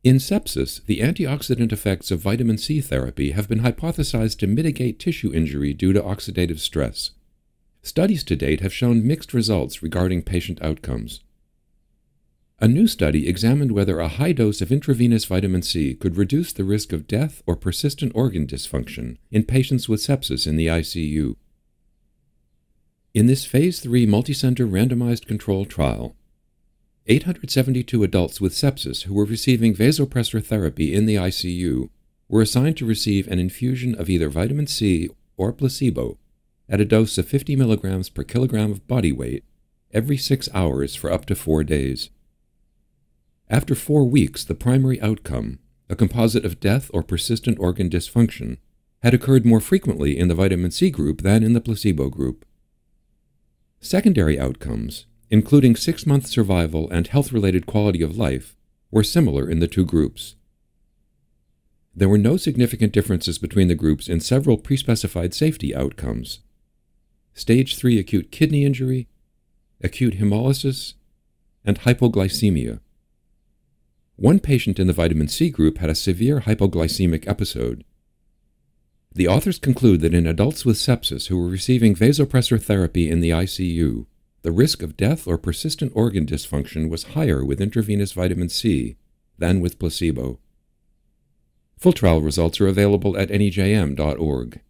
In sepsis, the antioxidant effects of vitamin C therapy have been hypothesized to mitigate tissue injury due to oxidative stress. Studies to date have shown mixed results regarding patient outcomes. A new study examined whether a high dose of intravenous vitamin C could reduce the risk of death or persistent organ dysfunction in patients with sepsis in the ICU. In this Phase 3 multicenter randomized controlled trial, 872 adults with sepsis who were receiving vasopressor therapy in the ICU were assigned to receive an infusion of either vitamin C or placebo at a dose of 50 milligrams per kilogram of body weight every 6 hours for up to 4 days. After 4 weeks, the primary outcome, a composite of death or persistent organ dysfunction, had occurred more frequently in the vitamin C group than in the placebo group. Secondary outcomes, including 6-month survival and health-related quality of life, were similar in the two groups. There were no significant differences between the groups in several pre-specified safety outcomes: Stage 3 acute kidney injury, acute hemolysis, and hypoglycemia. One patient in the vitamin C group had a severe hypoglycemic episode. The authors conclude that in adults with sepsis who were receiving vasopressor therapy in the ICU, the risk of death or persistent organ dysfunction was higher with intravenous vitamin C than with placebo. Full trial results are available at NEJM.org.